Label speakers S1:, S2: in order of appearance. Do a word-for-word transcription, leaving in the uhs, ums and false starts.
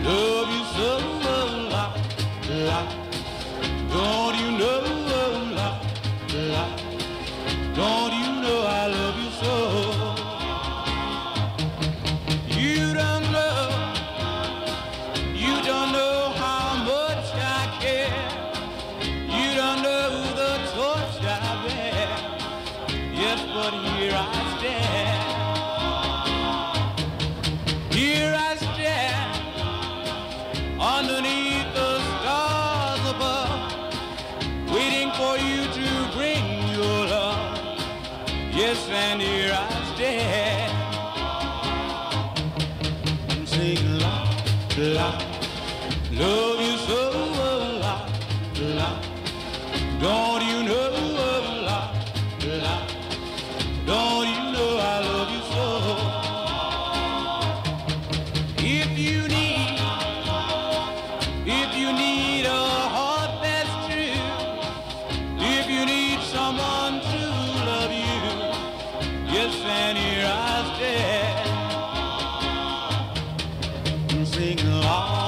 S1: love you so, la, la. Don't you know, la, la. Don't you know I love you so? You don't know, you don't know how much I care. You don't know the torch I bear. Yes, but here I stand. Here I stand underneath the stars above, waiting for you to bring your love. Yes, and here I stand. I'm singing la, la, love you so, la, la. Don't you know, la, la. Don't you know I love you so? If you need, if you need a heart that's true, if you need someone to love you, yes, and here I stand, singing la.